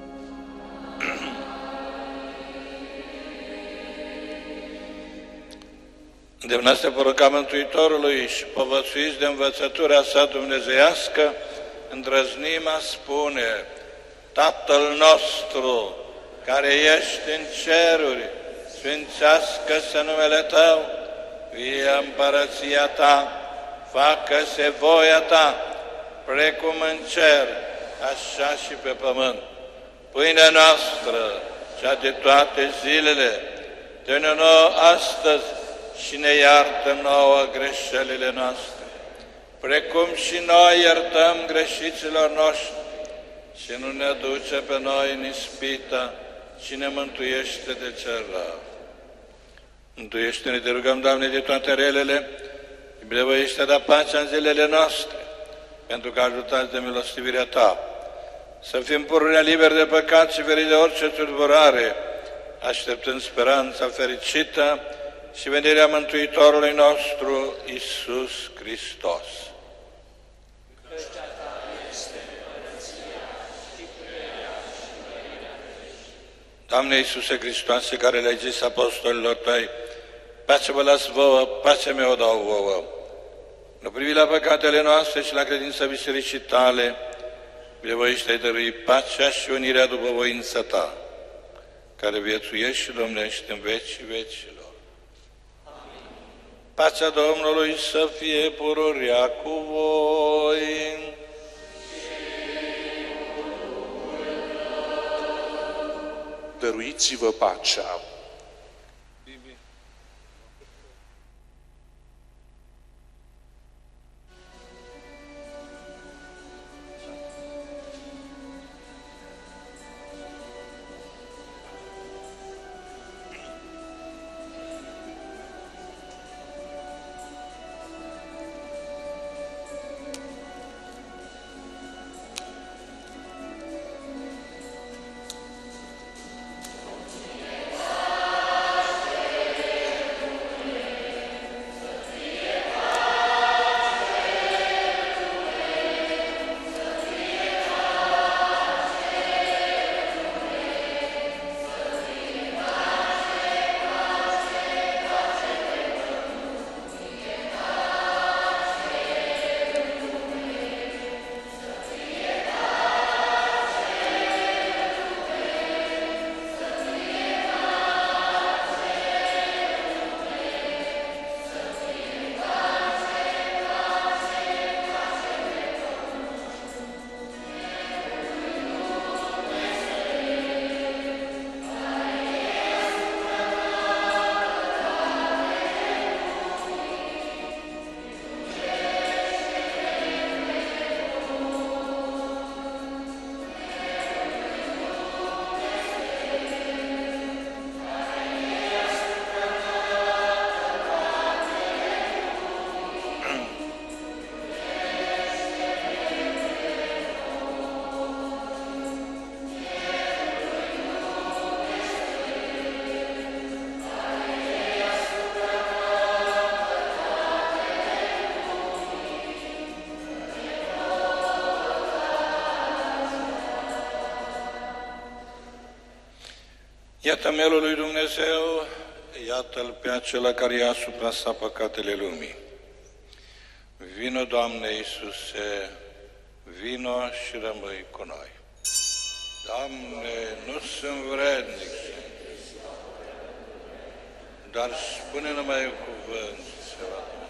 Îndemnați pe porunca Mântuitorului și povățuiți de învățătura sa dumnezeiască, îndrăznim a spune: Tatăl nostru, care ești în ceruri, sfințească-se numele Tău, vie împărăția Ta, facă-se voia Ta, precum în cer, așa și pe pământ. Pâinea noastră, cea de toate zilele, dă-ne nouă astăzi și ne iartă nouă greșelile noastre, precum și noi iertăm greșiților noștri, și nu ne duce pe noi în ispită, ci ne mântuiește de cel rău. Mântuiește-ne, te rugăm, Doamne, de toate relele, binevoiește da pacea în zilele noastre, pentru că ajutați de milostivirea Ta, să fim pururea liberi de păcat și feriți de orice tulburare, așteptând speranța fericită și venirea Mântuitorului nostru, Iisus Hristos. Doamne Iisuse Hristoase, care le-ai zis apostolilor Tăi, pace vă las vouă, pace mea o dau vouă. Nu privi la păcatele noastre și la credința bisericii Tale, binevoiește-ai dărui pacea și unirea după voința Ta, care viețuiești și domnești în vecii vecilor. Amin. Pacea Domnului să fie pururea cu voi. Dăruiți-vă pacea. Iată mielul lui Dumnezeu, iată-L pe acela care ia asupra sa păcatele lumii. Vino, Doamne Iisuse, vino și rămâi cu noi. Doamne, nu sunt vrednic, dar spune numai un cuvânt, se va întâmpla.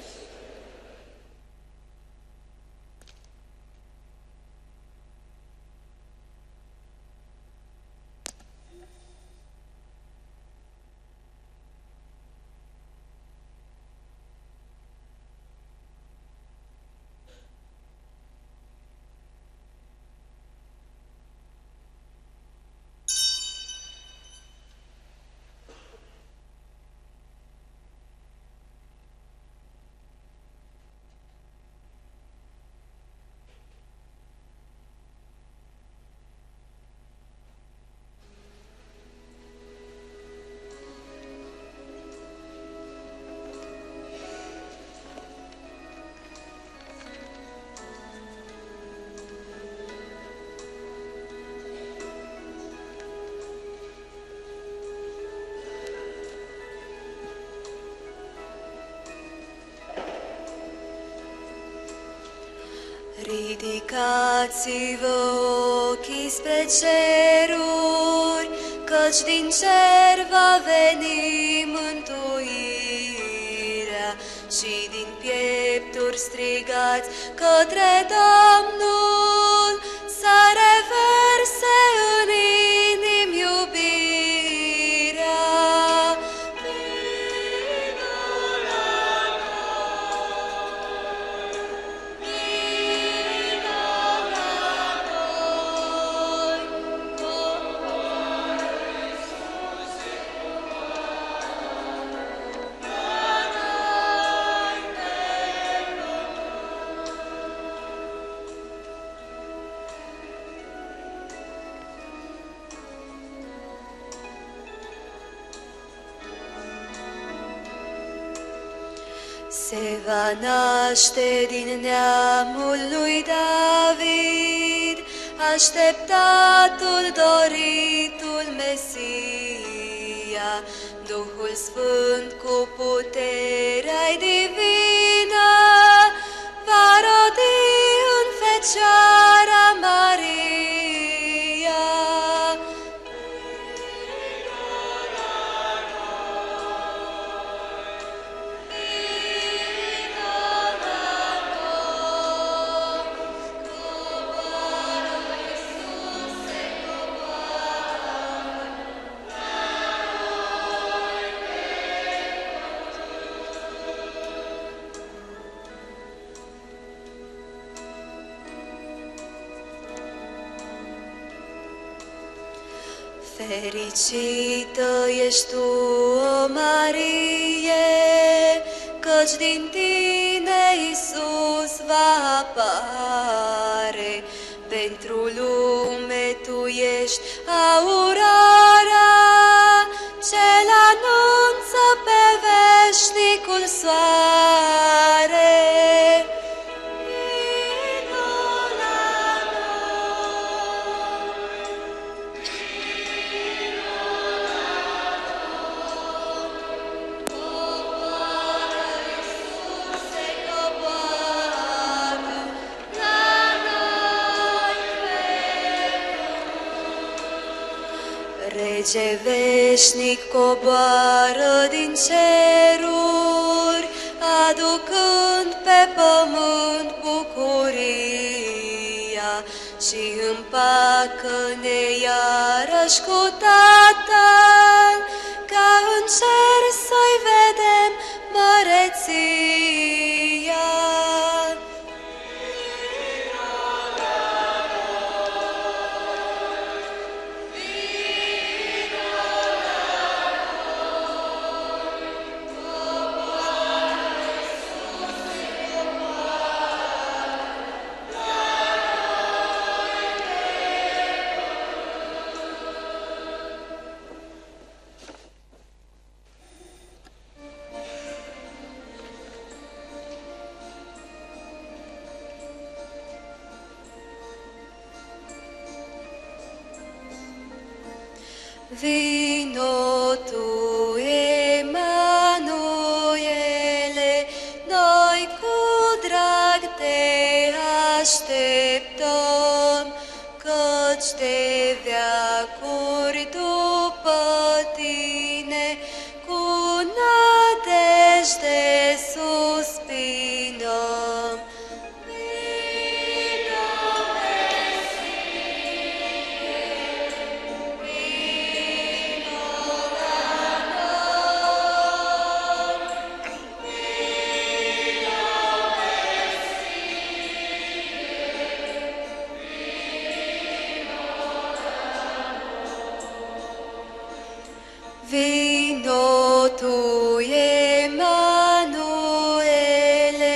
Ridicați-vă ochii spre ceruri, căci din cer va veni mântuirea și din piepturi strigați către Domnul, să reverse în inimi iubirea. Se va naște din neamul lui David, așteptatul, doritul Mesia, Duhul Sfânt cu puterea divină, va rodi în Fecioara Maria. Fericită ești tu, o Marie, căci din tine Iisus va apare. Pentru lume tu ești aurarea, ce-l anunță pe veșnicul soare. Rege veșnic coboară din ceruri, aducând pe pământ bucuria și împacă-ne iarăși cu Tatăl, ca în cer să-i vedem măreția. Vino tu, Emanuele, noi cu drag te așteptăm, căci de veacuri după tine, cu nădejde suspinăm. Vino tu, Emanuele,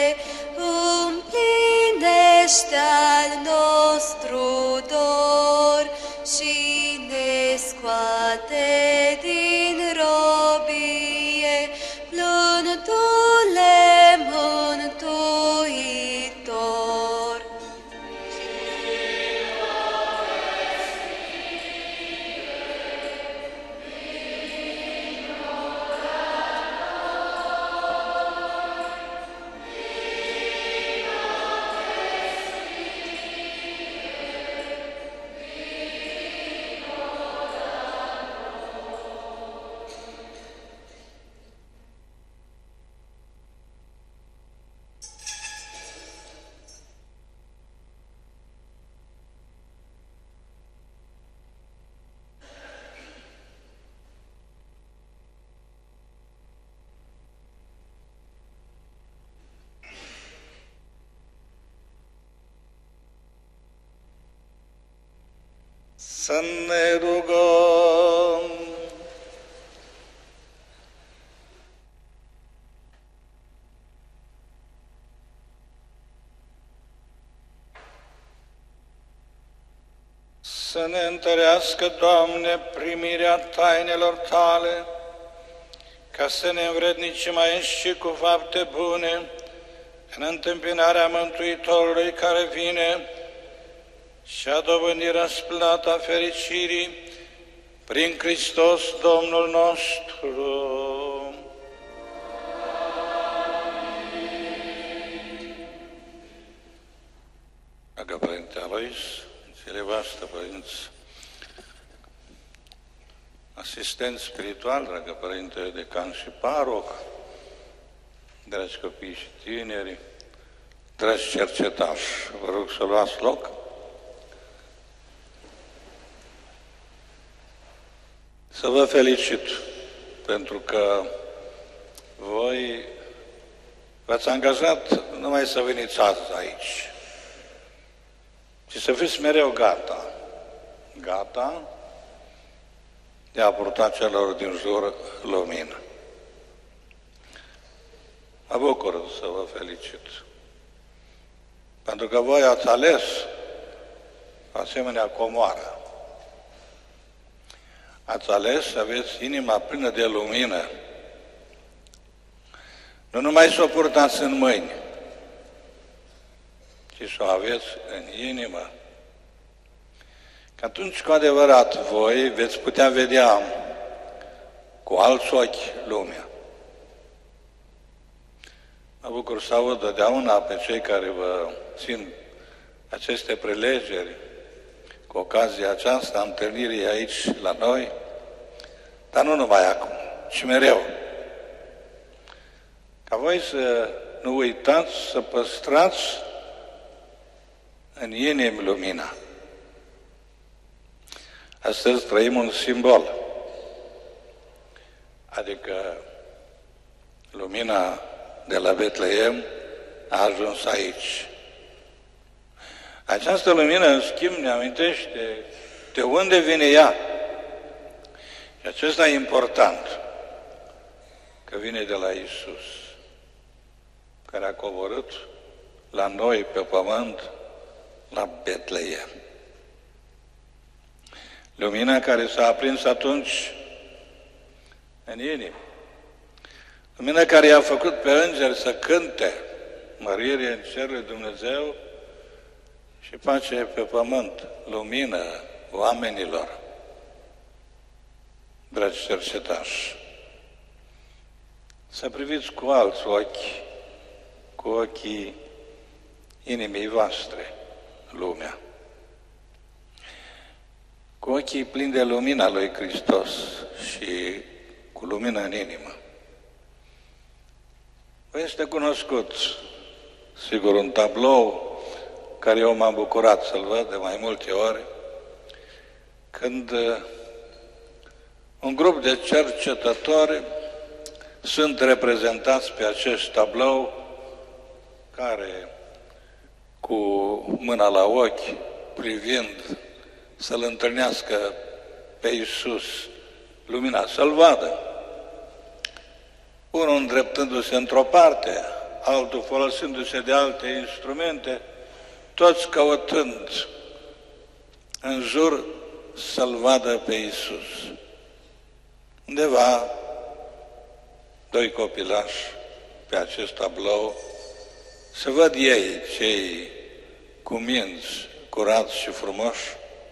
împlinește al nostru dor și ne scoate din robie, plântule mântuitor. Să ne rugăm. Să ne întărească, Doamne, primirea tainelor Tale, ca să ne învrednicim aici și cu fapte bune, în întâmpinarea Mântuitorului care vine și a dobândit răsplata fericirii prin Hristos Domnul nostru. Dragă Părinte Alois, zile voastre, părinți, asistent spiritual, dragă Părinte Decan și Paroc, dragi copii și tineri, dragi cercetași, vă rog să luați loc. Să vă felicit pentru că voi v-ați angajat numai să veniți azi aici, ci să fiți mereu gata, gata de a purta celor din jur lumină. Mă bucur să vă felicit, pentru că voi ați ales asemenea comoară. Ați ales să aveți inima plină de lumină. Nu numai să o purtați în mâini, ci să o aveți în inimă. Că atunci, cu adevărat, voi veți putea vedea cu alți ochi lumea. Mă bucur să aud totdeauna pe cei care vă țin aceste prelegeri cu ocazia aceasta, întâlnirii aici la noi, dar nu numai acum, ci mereu. Ca voi să nu uitați, să păstrați în inimi lumina. Astăzi trăim un simbol, adică lumina de la Betleem a ajuns aici. Această lumină, în schimb, ne amintește de unde vine ea. Și acesta e important, că vine de la Iisus, care a coborât la noi pe pământ, la Betleem. Lumina care s-a aprins atunci în inimă. Lumina care i-a făcut pe îngeri să cânte mărire în cerul Dumnezeu și pace pe pământ, lumină oamenilor. dragi cercetași, să priviți cu alți ochi, cu ochii inimii voastre, lumea, cu ochii plini de lumina lui Hristos și cu lumină în inimă. Vă este cunoscut, sigur, un tablou care eu m-am bucurat să-l văd de mai multe ori, când un grup de cercetători sunt reprezentați pe acest tablou care, cu mâna la ochi, privind să-L întâlnească pe Iisus, lumina, să-L vadă. Unul îndreptându-se într-o parte, altul folosindu-se de alte instrumente, toți căutând în jur să-L vadă pe Iisus. Undeva, doi copilași pe acest tablou, să văd ei, cei cu minți, curați și frumoși,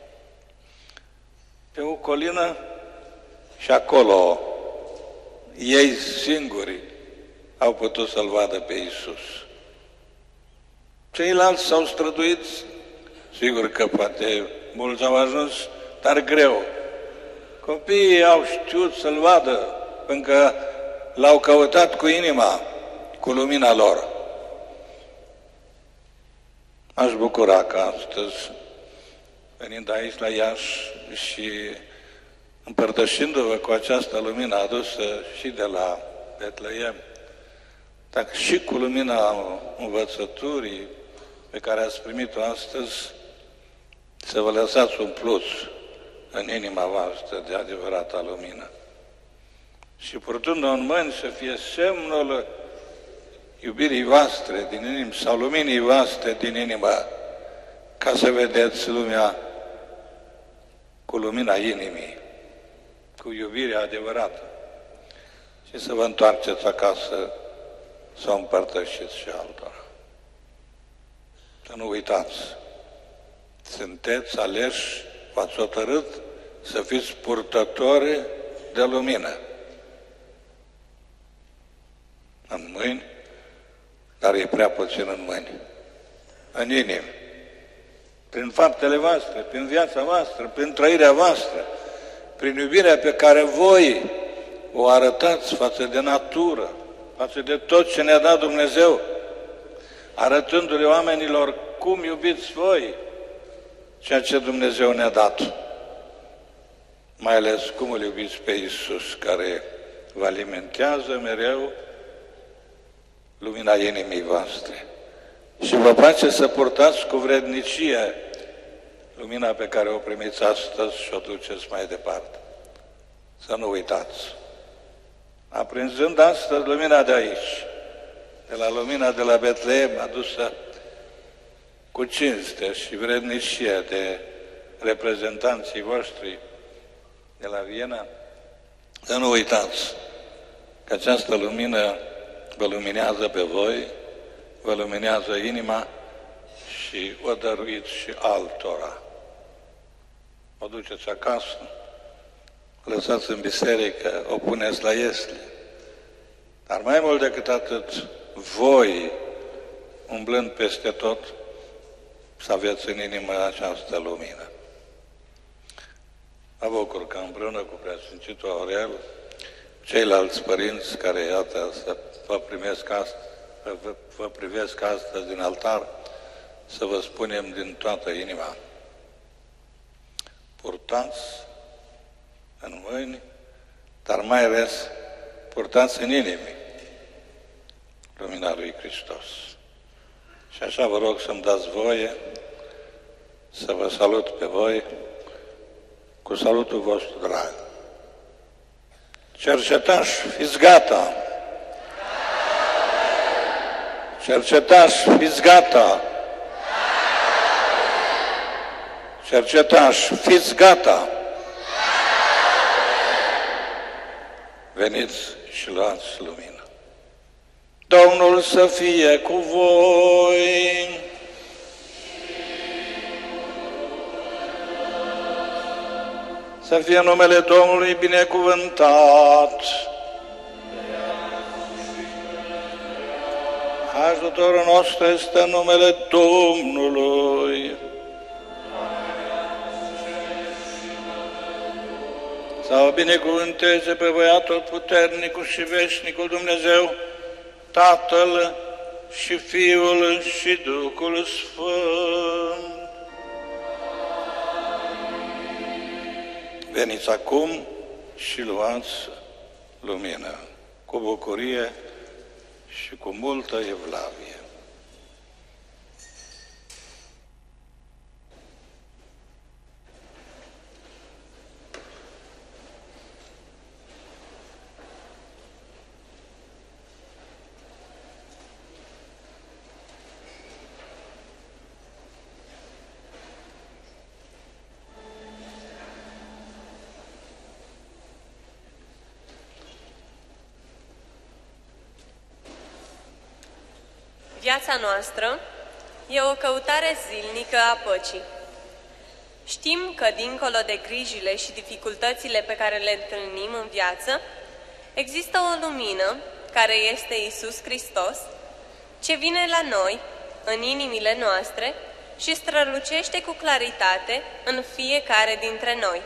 pe o colină și acolo ei singuri au putut să-L vadă pe Iisus. Ceilalți s-au străduit, sigur că poate mulți au ajuns, dar greu. Copiii au știut să-L vadă, pentru că L-au căutat cu inima, cu lumina lor. Aș bucura că astăzi, venind aici la Iași și împărtășindu-vă cu această lumină adusă și de la Betleem, dar și cu lumina învățăturii pe care ați primit-o astăzi, să vă lăsați un plus în inima voastră de adevărata lumină. Și purtând-o în mâini să fie semnul iubirii voastre din inimă sau luminii voastre din inimă, ca să vedeți lumea cu lumina inimii, cu iubirea adevărată și să vă întoarceți acasă să o împărtășiți și altora. Să nu uitați, sunteți aleși, v-ați hotărât să fiți purtători de lumină. În mâini, dar e prea puțin în mâini. În inimi. Prin faptele voastre, prin viața voastră, prin trăirea voastră, prin iubirea pe care voi o arătați față de natură, față de tot ce ne-a dat Dumnezeu, arătându-le oamenilor cum iubiți voi ceea ce Dumnezeu ne-a dat. Mai ales cum îl iubiți pe Iisus, care vă alimentează mereu lumina inimii voastre. Și vă place să purtați cu vrednicie lumina pe care o primiți astăzi și o duceți mai departe. Să nu uitați. Aprinzând astăzi lumina de aici, de la lumina de la Betleem, adusă cu cinste și vrednicie de reprezentanții voștri de la Viena, să nu uitați că această lumină vă luminează pe voi, vă luminează inima și o dăruiți și altora. O duceți acasă, o lăsați în biserică, o puneți la iesle. Dar mai mult decât atât, voi, umblând peste tot, să aveți în inimă această lumină. Mă bucur că împreună cu Preasfințitul Aurel, ceilalți părinți care, iată, să vă primesc astăzi, vă, vă privesc astăzi din altar, să vă spunem din toată inima. Purtați în mâini, dar mai ales purtați în inimi lumina lui Hristos. Și așa vă rog să-mi dați voie să vă salut pe voi cu salutul vostru drag. Cercetași, fiți gata! Cercetași, fiți gata! Cercetași, fiți gata! Veniți și luați lumină. Domnul să fie cu voi! Să fie numele Domnului binecuvântat. Ajutorul nostru este în numele Domnului. Să o binecuvânteze pe voi Atotputernicul și Veșnicul Dumnezeu, Tatăl și Fiul și Duhul Sfânt. Veniți acum și luați lumină cu bucurie și cu multă evlavie. Viața noastră e o căutare zilnică a păcii. Știm că, dincolo de grijile și dificultățile pe care le întâlnim în viață, există o lumină, care este Iisus Hristos, ce vine la noi, în inimile noastre, și strălucește cu claritate în fiecare dintre noi.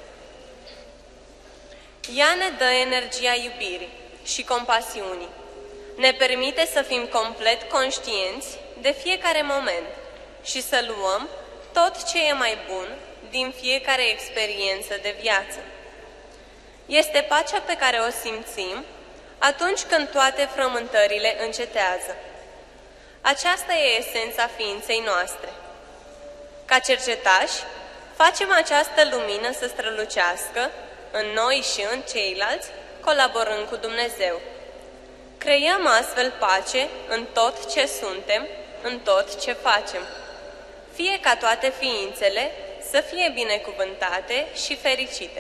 Ea ne dă energia iubirii și compasiunii. Ne permite să fim complet conștienți de fiecare moment și să luăm tot ce e mai bun din fiecare experiență de viață. Este pacea pe care o simțim atunci când toate frământările încetează. Aceasta e esența ființei noastre. Ca cercetași, facem această lumină să strălucească în noi și în ceilalți, colaborând cu Dumnezeu. Creăm astfel pace în tot ce suntem, în tot ce facem. Fie ca toate ființele să fie binecuvântate și fericite.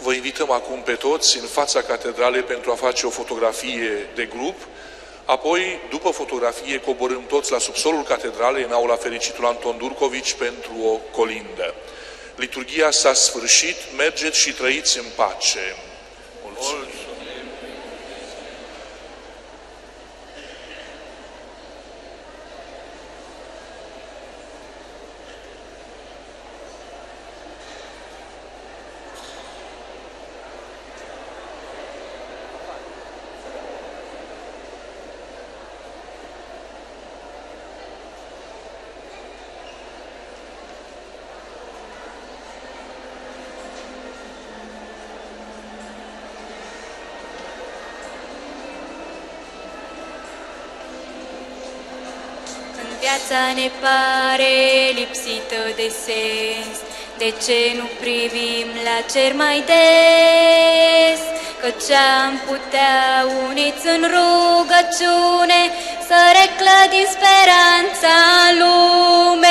Vă invităm acum pe toți în fața catedralei pentru a face o fotografie de grup. Apoi, după fotografie, coborâm toți la subsolul catedralei, în aula Fericitul Anton Durcovici, pentru o colindă. Liturghia s-a sfârșit, mergeți și trăiți în pace. Mulțumim! Viața ne pare lipsită de sens, de ce nu privim la cer mai des? Căci am putea uniți în rugăciune să reclădim speranța în lume.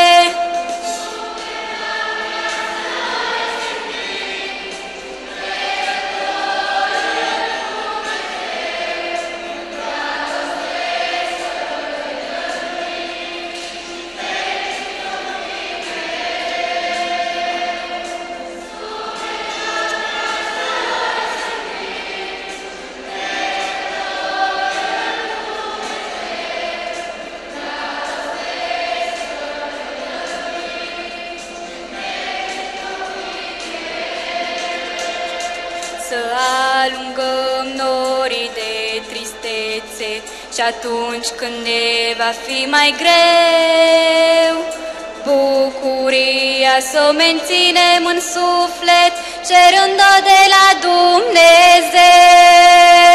Alungăm norii de tristețe și atunci când ne va fi mai greu, bucuria să o menținem în suflet, cerând-o de la Dumnezeu.